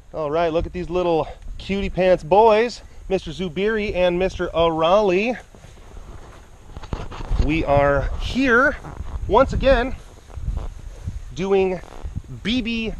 All right, look at these little cutie pants boys, Mr. Zubiri and Mr. Arali. We are here once again doing BeeBee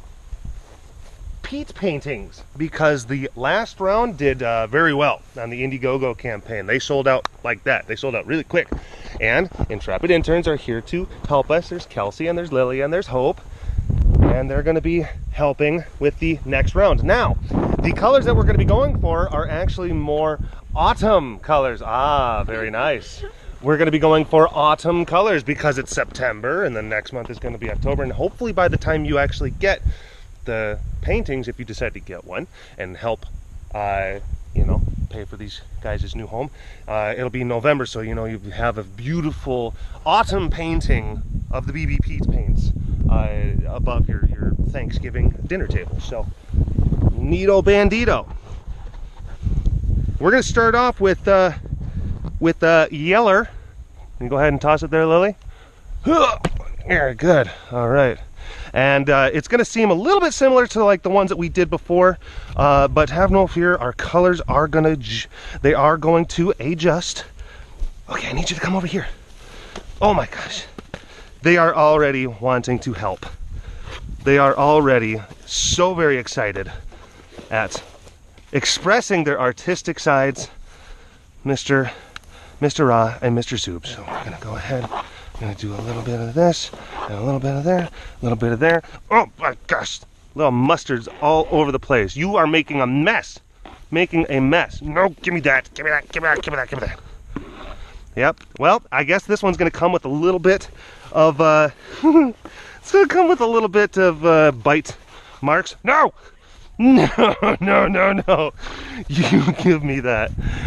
Peet paintings because the last round did very well on the IndieGoGo campaign. They sold out like that. They sold out really quick. And Intrepid interns are here to help us. There's Kelsey and there's Lily and there's Hope. And they're going to be helping with the next round. Now, the colors that we're going to be going for are actually more autumn colors. Ah, very nice. We're going to be going for autumn colors because it's September and the next month is going to be October. And hopefully by the time you actually get the paintings, if you decide to get one and help, you know, pay for these guys' new home, it'll be November. So, you know, you have a beautiful autumn painting of the BeeBee Peet paints above your Thanksgiving dinner table. So, neato bandito. We're going to start off with yeller. Can you go ahead and toss it there, Lily? Very good. All right. And it's going to seem a little bit similar to like the ones that we did before, but have no fear, our colors are going to adjust. Okay, I need you to come over here. Oh my gosh. They are already wanting to help. They are already so very excited at expressing their artistic sides, Mr. Ra and Mr. Zoob. So we're going to go ahead. I'm going to do a little bit of this, and a little bit of there, a little bit of there. Oh my gosh, little mustards all over the place. You are making a mess. Making a mess. No, give me that, give me that, give me that, give me that, give me that. Yep, well, I guess this one's going to come with a little bit of, it's going to come with a little bit of bite marks. No! No, no, no, no. You give me that.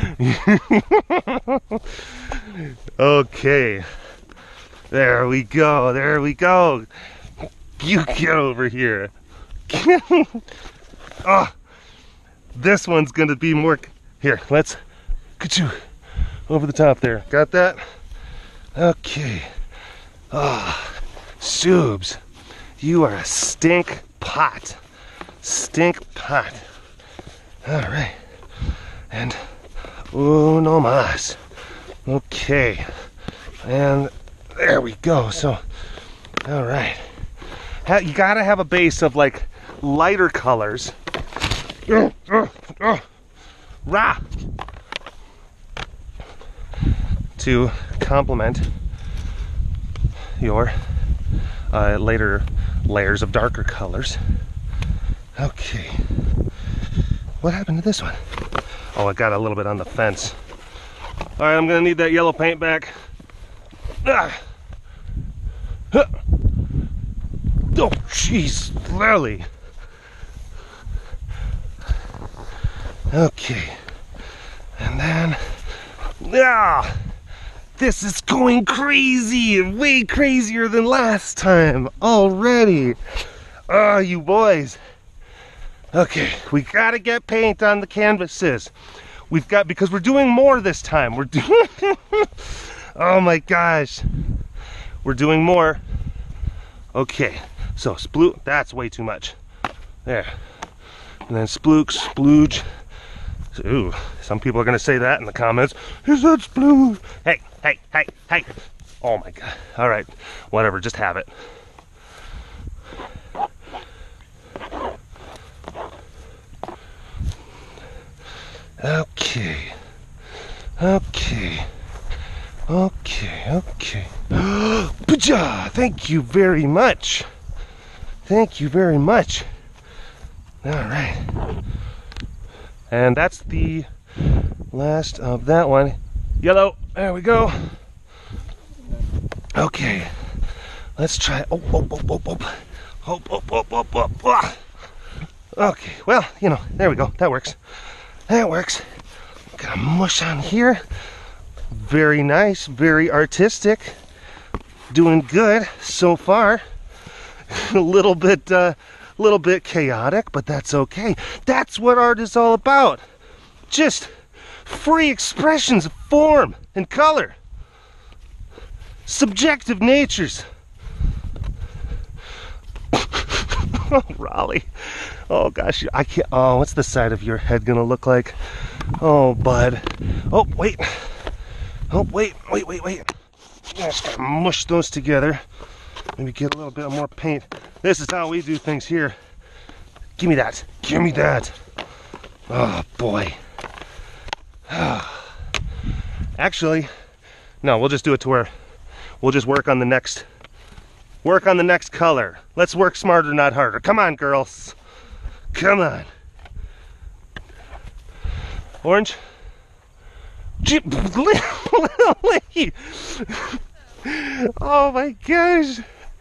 Okay. There we go, there we go. You get over here. Oh, this one's gonna be more. Here, let's get you over the top there. Got that? Okay. Ah, oh, Soobs, you are a stink pot. Stink pot. All right. And uno más. Okay. And there we go. So, all right. You gotta have a base of like lighter colors. Rah! To complement your later layers of darker colors. Okay. What happened to this one? Oh, it got a little bit on the fence. All right, I'm gonna need that yellow paint back. Ah. Huh. Oh, jeez, Lily. Okay. And then, this is going crazy, way crazier than last time already. Oh, you boys. Okay, we gotta get paint on the canvases. Because we're doing more this time. We're doing, oh my gosh. We're doing more. Okay, so sploot, that's way too much. There. And then splook, splooge. Ooh, some people are gonna say that in the comments. Is that splooge? Hey, hey, hey, hey. Oh my God. All right, whatever, just have it. Okay. Okay. Okay, okay. Pooja! Thank you very much. Thank you very much. All right. And that's the last of that one. Yellow. There we go. Okay. Let's try. Oh, oh, oh, oh, oh. Oh, oh, oh, oh, oh, oh. Okay. Well, you know, there we go. That works. That works. Gonna mush on here. Very nice, very artistic. Doing good so far. a little bit chaotic, but that's okay. That's what art is all about. Just free expressions of form and color. Subjective natures. Raleigh. Oh gosh, I can't. Oh, what's the side of your head gonna look like? Oh, bud. Oh, wait. Oh, wait. Just gotta mush those together. Maybe get a little bit more paint. This is how we do things here. Give me that. Give me that. Oh boy. Actually, no, we'll just do it to where we'll just work on the next color. Let's work smarter, not harder. Come on, girls. Come on. Orange. Lily. Oh my gosh.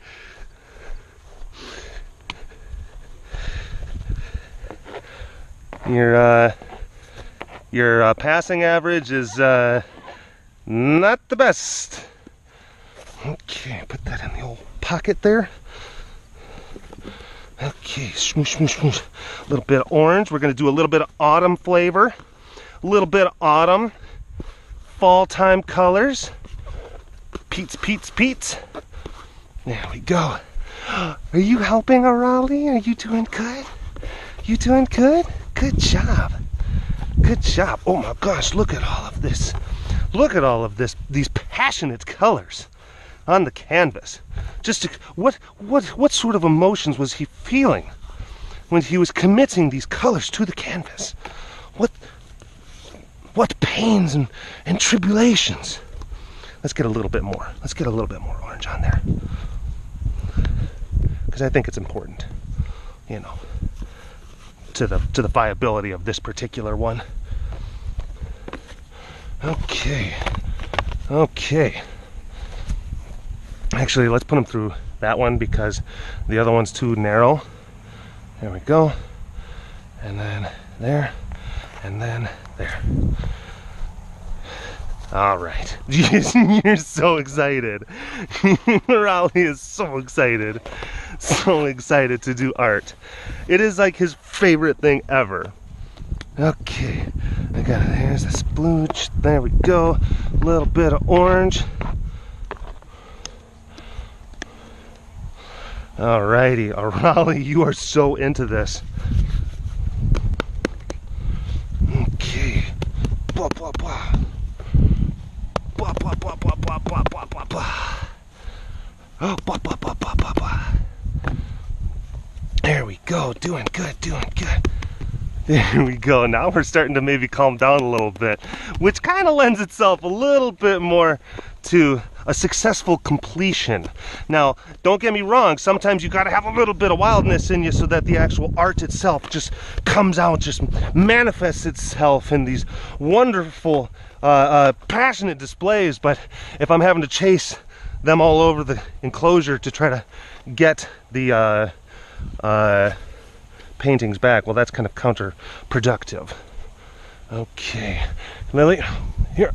Your passing average is not the best. Okay, put that in the old pocket there. Okay, smoosh, smoosh, smoosh. A little bit of orange. We're gonna do a little bit of autumn flavor. A little bit of autumn. Fall time colors. Peets. There we go. Are you helping, Raleigh? Are you doing good? You doing good? Good job. Good job. Oh my gosh, look at all of this. Look at all of this, these passionate colors on the canvas. What sort of emotions was he feeling when he was committing these colors to the canvas? What pains and tribulations? Let's get a little bit more. Let's get a little bit more orange on there. Because I think it's important, you know, to the viability of this particular one. Okay. Actually, let's put them through that one because the other one's too narrow. There we go. And then there, and then there. All right. You're so excited. Raleigh is so excited. So excited to do art. It is like his favorite thing ever. Okay. Here's a splooge. There we go. A little bit of orange. Alrighty. Raleigh, you are so into this. Okay. Blah, blah, blah. Blah, blah, blah, blah, blah, blah, blah, blah, blah. Oh, blah, blah, blah, blah, blah, blah. There we go. Doing good. There we go. Now we're starting to maybe calm down a little bit, which kind of lends itself a little bit more to a successful completion. Now, don't get me wrong, sometimes you gotta have a little bit of wildness in you so that the actual art itself just comes out, just manifests itself in these wonderful, passionate displays. But if I'm having to chase them all over the enclosure to try to get the paintings back, well, that's kind of counterproductive. Okay, Lily, here.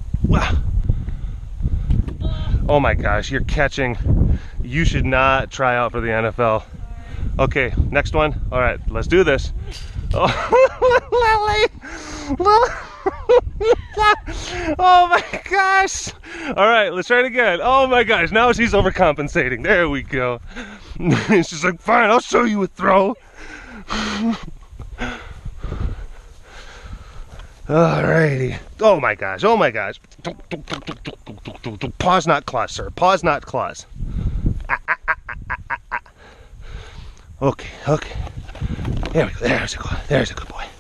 Oh my gosh, you're catching. You should not try out for the NFL. Okay, next one. All right, let's do this. Oh, Lily. Oh my gosh. All right, let's try it again. Oh my gosh, now she's overcompensating. There we go. She's like, fine, I'll show you a throw. Alrighty. Oh my gosh. Pause, not claws, sir. Pause, not claws. Okay. There we go. There's a good boy.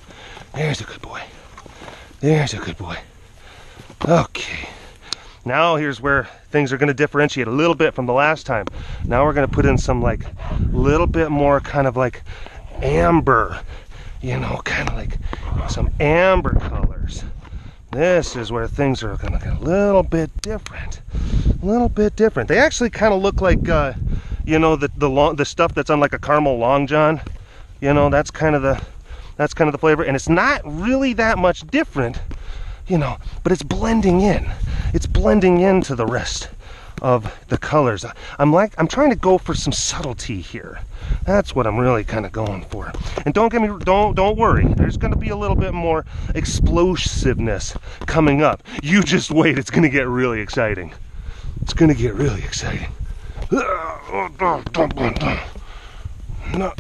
Okay. Now here's where things are going to differentiate a little bit from the last time. Now we're going to put in some like little bit more kind of like amber, you know, kind of like some amber colors. This is where things are going to get a little bit different. They actually kind of look like, you know, the stuff that's on like a caramel long john. You know, that's kind of the flavor, and it's not really that much different, you know, but it's blending in. It's blending into the rest of the colors. I'm trying to go for some subtlety here. That's what I'm really kind of going for. And don't worry. There's going to be a little bit more explosiveness coming up. You just wait. It's going to get really exciting. No.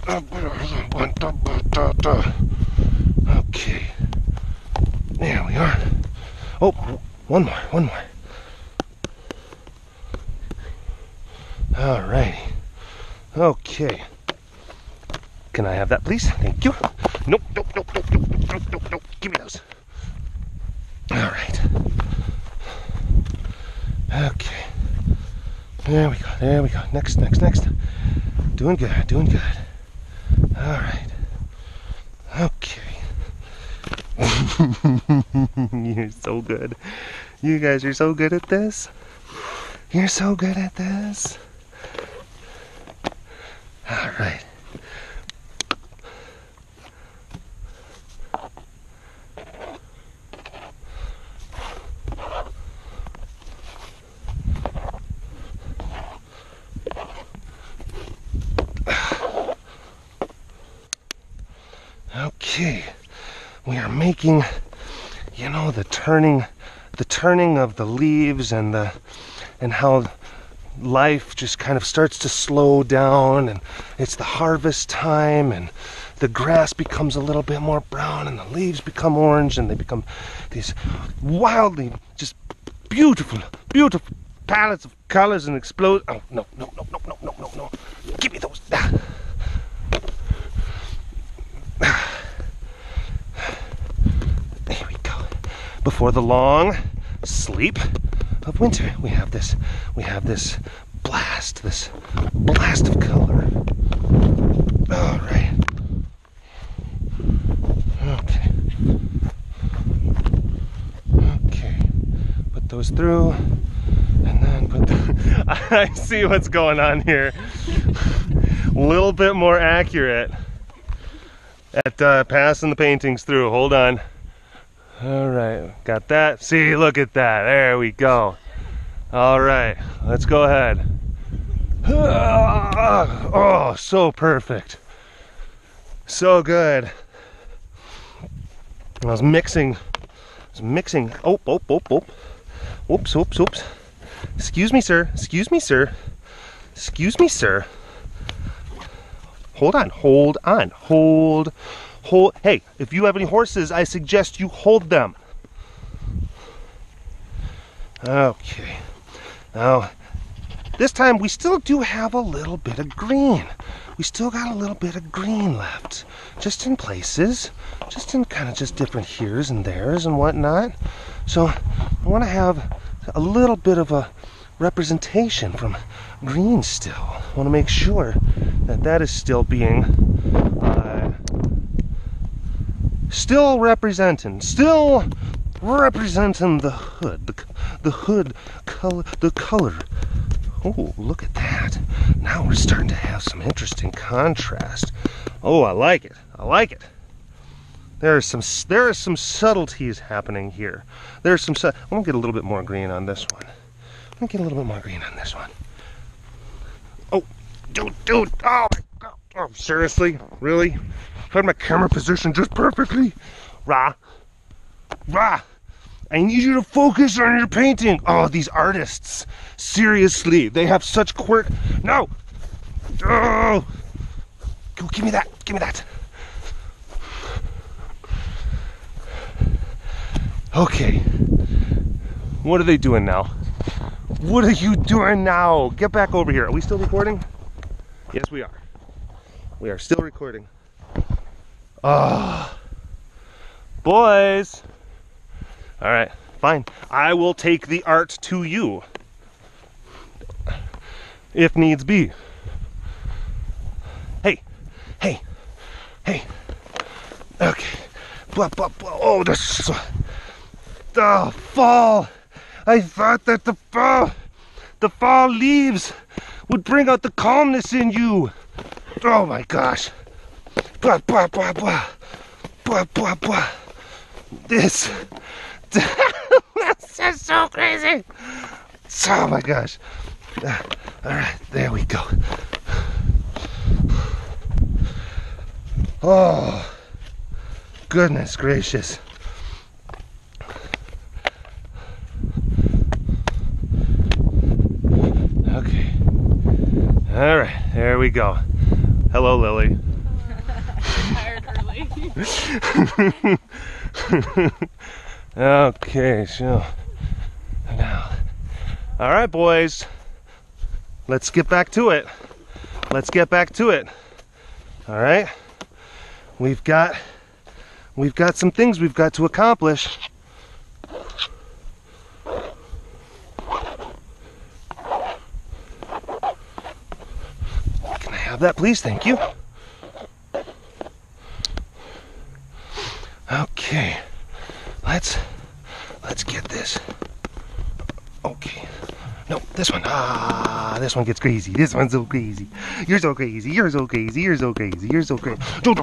Okay. There we are. Oh, one more. Alrighty. Okay. Can I have that, please? Thank you. Nope. Give me those. Alright. Okay. There we go. Next. Doing good. Alright. Okay. You're so good. You guys are so good at this. You're so good at this. Alright. Okay, we are making, you know, the turning of the leaves and how life just kind of starts to slow down, and it's the harvest time, and the grass becomes a little bit more brown, and the leaves become orange, and they become these wildly just beautiful palettes of colors and explode. Oh, no. Give me those. There we go. Before the long sleep of winter, we have this blast of color. All right. Okay. Put those through, and then I see what's going on here. A little bit more accurate at passing the paintings through. Hold on. All right, got that. See, look at that. There we go. All right, let's go ahead. Oh, so perfect. So good. I was mixing. Oh. Oops. Excuse me, sir. Hold on. Hey, if you have any horses, I suggest you hold them. Okay. Now, this time we still do have a little bit of green. We still got a little bit of green left. Just in places. Just in kind of just different heres and theres and whatnot. So, I want to have a little bit of a representation from green still. I want to make sure that is still being still representing the hood, the color. Oh, look at that. Now we're starting to have some interesting contrast. Oh, I like it. There are some subtleties happening here. I'm gonna get a little bit more green on this one. Oh, dude. Oh my God. Oh, seriously? Really? I had my camera positioned just perfectly. Ra. I need you to focus on your painting. Oh, these artists. Seriously, they have such quirk. No. Oh. Go, give me that. Okay. What are they doing now? What are you doing now? Get back over here. Are we still recording? Yes, we are. We are still recording. Boys. All right, fine. I will take the art to you, if needs be. Hey. Okay. Oh, the fall. I thought that the fall leaves would bring out the calmness in you. Oh my gosh. This is so crazy. Oh my gosh. All right, there we go. Oh, goodness gracious. Okay. All right, there we go. Hello, Lily. Tired early. Okay, so now, all right, boys, let's get back to it. Let's get back to it. All right, we've got some things we've got to accomplish. Can I have that, please? Thank you. Okay, let's get this. Okay, no, this one. Ah, this one gets crazy. This one's so crazy. You're so crazy. You're so crazy. You're so crazy. You're so crazy.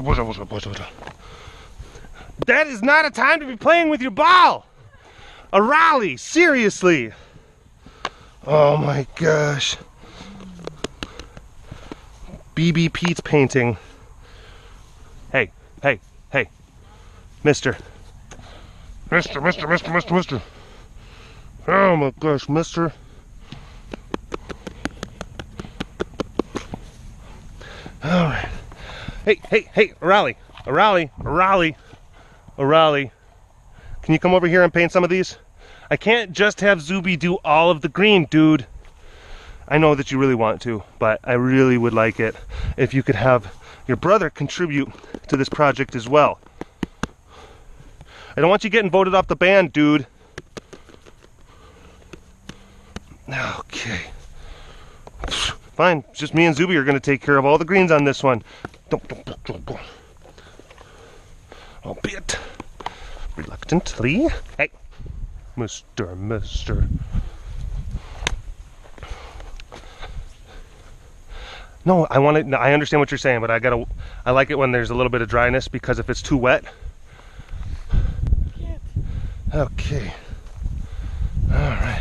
That is not a time to be playing with your ball. A rally, seriously. Oh my gosh. BeeBee Peet's painting. Hey, hey, hey. Mister. Oh my gosh, mister. Alright. Hey, O'Reilly. Can you come over here and paint some of these? I can't just have Zuby do all of the green, dude. I know that you really want to, but I really would like it if you could have your brother contribute to this project as well. I don't want you getting voted off the band, dude. Okay. Fine, just me and Zuby are going to take care of all the greens on this one. Albeit reluctantly. Hey, Mister. No, I understand what you're saying, but I like it when there's a little bit of dryness, because if it's too wet. Okay. Alright.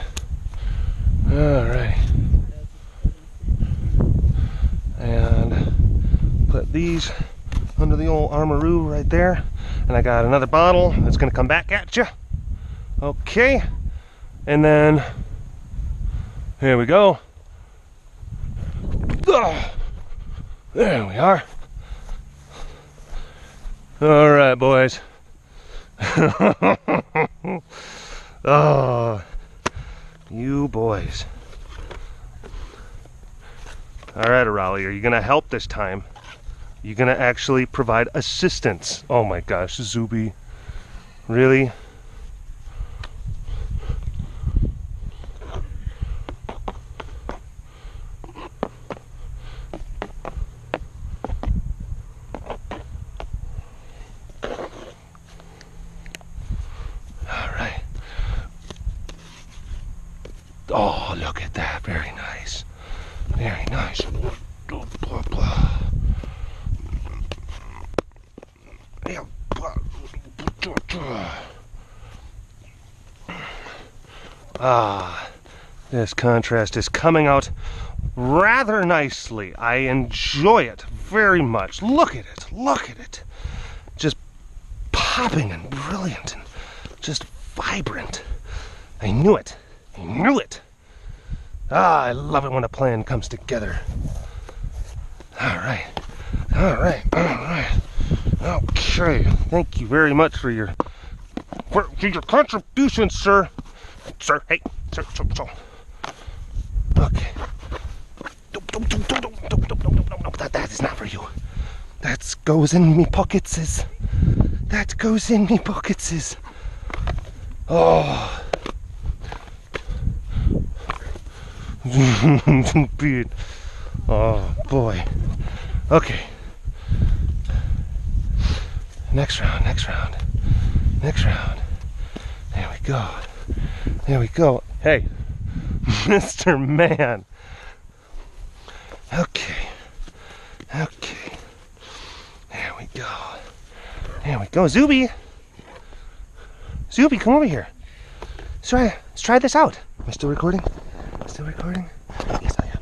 And put these under the old armoroo right there. And I got another bottle that's gonna come back at you. Okay. And then, here we go. There we are. All right, boys. Oh, you boys. All right, O'Reilly, are you gonna help this time? Are you gonna actually provide assistance? Oh my gosh, Zuby. Really? Oh, look at that. Very nice. Very nice. Ah, this contrast is coming out rather nicely. I enjoy it very much. Look at it. Look at it. Just popping and brilliant and just vibrant. I knew it. I knew it. Ah, I love it when a plan comes together. All right. Okay. Thank you very much for your contribution, sir. Sir, hey, sir. Okay. That is not for you. That goes in me pockets. That goes in me pockets. Oh. Beard. Oh boy. Okay. Next round. There we go. Hey, Mr. Man. Okay. There we go. Zuby, come over here. Let's try this out. Am I still recording? Yes, I am.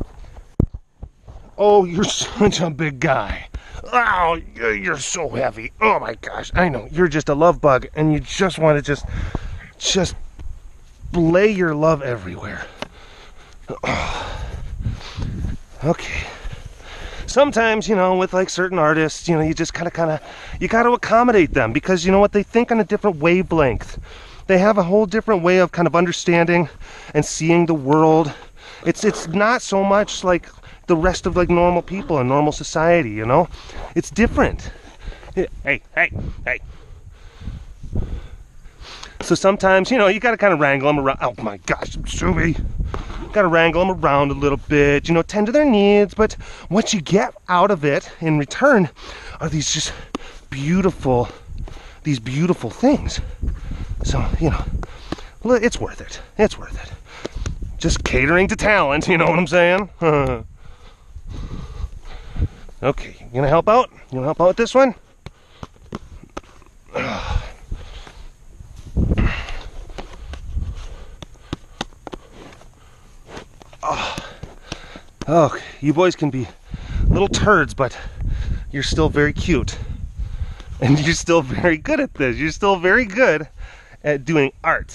Oh, you're such a big guy. Oh, you're so heavy. Oh my gosh. I know. You're just a love bug, and you just want to just lay your love everywhere. Oh. Okay. sometimes, you know, with like certain artists, you know, you just you got to accommodate them because, you know what, they think on a different wavelength. They have a whole different way of kind of understanding and seeing the world. It's not so much like the rest of like normal people in normal society, you know? It's different. Hey. So sometimes, you know, you got to kind of wrangle them around. Oh my gosh, Subi. Got to wrangle them around a little bit, you know, tend to their needs. But what you get out of it in return are these just beautiful things. So, you know, it's worth it. It's worth it. Just catering to talent, you know what I'm saying? Okay, you gonna help out? You wanna help out with this one? Oh, you boys can be little turds, but you're still very cute. And you're still very good at this. You're still very good at doing art.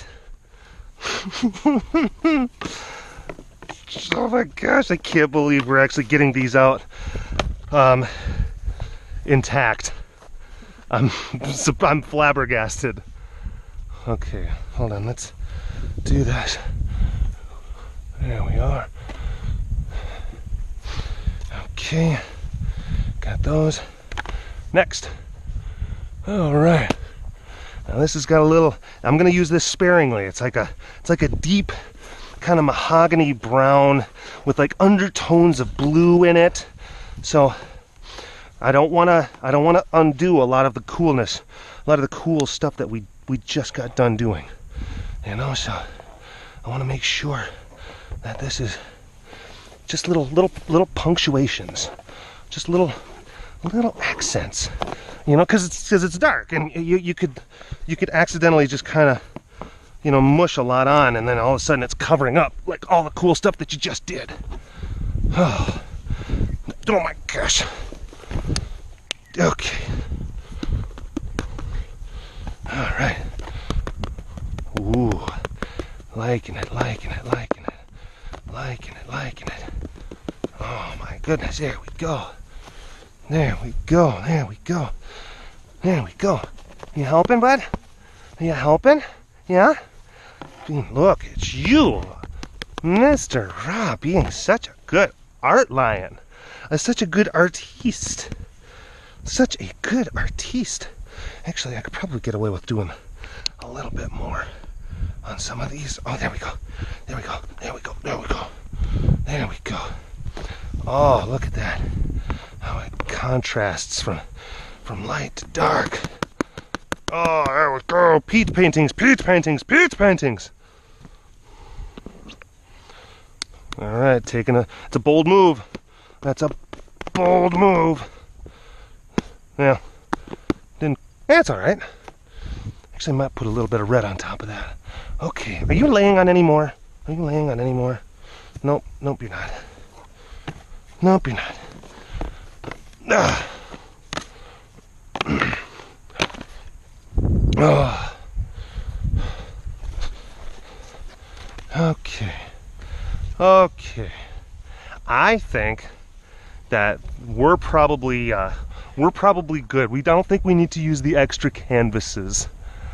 Oh my gosh, I can't believe we're actually getting these out intact. I'm flabbergasted. Okay, hold on, let's do that. There we are. Okay, got those. Next. All right. Now this has got a little, I'm gonna use this sparingly. It's like a deep kind of mahogany brown with like undertones of blue in it. So I don't wanna undo a lot of the coolness, a lot of the cool stuff that we just got done doing. You know, so I wanna make sure that this is just little punctuations, just little accents, you know, because it's dark, and you could accidentally just kind of, you know, mush a lot on, and then all of a sudden it's covering up like all the cool stuff that you just did. Oh my gosh. Okay. All right. Ooh, liking it. Oh my goodness, there we go. You helping, bud? Are you helping? Yeah? Look, it's you, Mr. Rob, being such a good art lion. Such a good artiste. Such a good artiste. Actually, I could probably get away with doing a little bit more on some of these. Oh, there we go. Oh, look at that. How it contrasts from light to dark. Oh, there we go. Peet paintings. All right, it's a bold move. That's a bold move. Yeah. That's all right. Actually, I might put a little bit of red on top of that. Okay, are you laying on any more? Nope, you're not. Oh. Okay. I think that we're probably good. We don't think we need to use the extra canvases.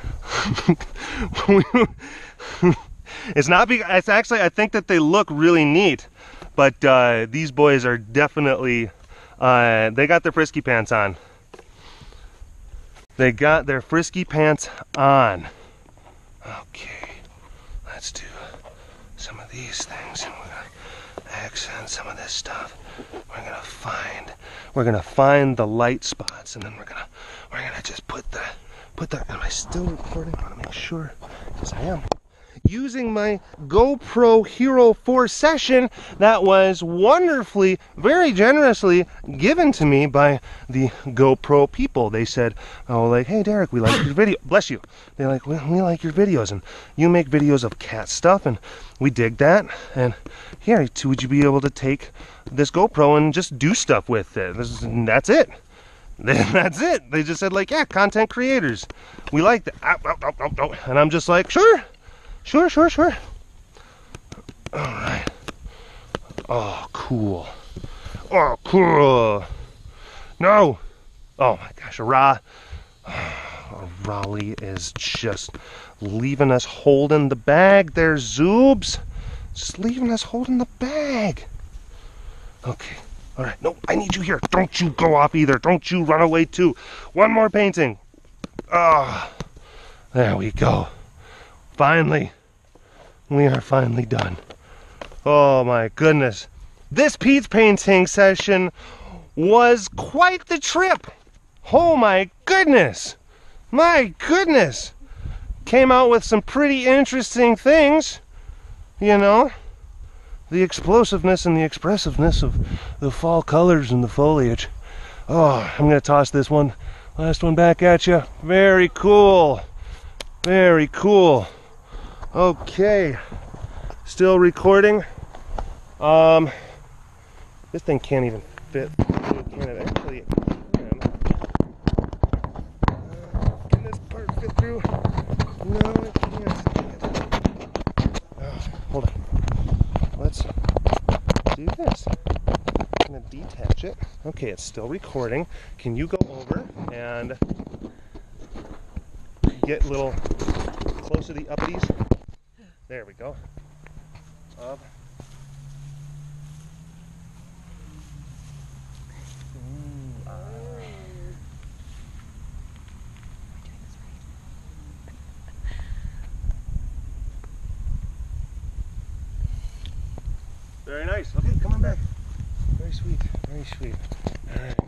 It's actually, I think that they look really neat, but these boys are definitely, they got their frisky pants on. Okay, let's do some of these things. We're gonna accent some of this stuff. We're gonna find the light spots, and then we're gonna just put the. Am I still recording? I want to make sure. Yes, I am. Using my GoPro Hero 4 session that was wonderfully, very generously given to me by the GoPro people. They said, oh, like, hey, Derek, we like your video. Bless you. They're like, we like your videos, and you make videos of cat stuff, and we dig that. And here, would you be able to take this GoPro and just do stuff with it? That's it. That's it. They just said, like, yeah, content creators. We like that. And I'm just like, sure. All right. Oh, cool. Oh, cool. No. Oh my gosh, Raleigh is just leaving us holding the bag there, Zoobs. Just leaving us holding the bag. Okay. All right. No, I need you here. Don't you go off either. Don't you run away too. One more painting. Ah, there we go. Finally. We are finally done. Oh my goodness. This Peet's painting session was quite the trip. Oh my goodness. My goodness. Came out with some pretty interesting things. You know, the explosiveness and the expressiveness of the fall colors and the foliage. Oh, I'm going to toss this one, last one back at you. Very cool. Very cool. Okay. Still recording. This thing can't even fit. Can it? Actually, it can. Can this part fit through? No, it can't. Hold on. Let's do this. I'm going to detach it. Okay, it's still recording. Can you go over and get a little close to the uppies? There we go. Up. Very nice. Okay, come on back. Very sweet. Very sweet. All right.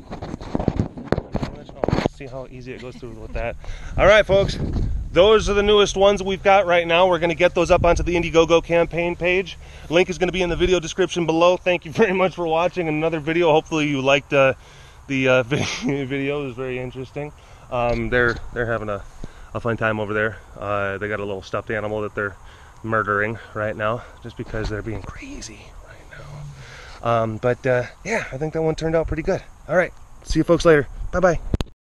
Let's see how easy it goes through with that. All right, folks. Those are the newest ones we've got right now. We're going to get those up onto the IndieGoGo campaign page. Link is going to be in the video description below. Thank you very much for watching another video. Hopefully you liked the video. It was very interesting. They're having a fun time over there. They got a little stuffed animal that they're murdering right now just because they're being crazy right now. Yeah, I think that one turned out pretty good. All right, see you folks later. Bye bye.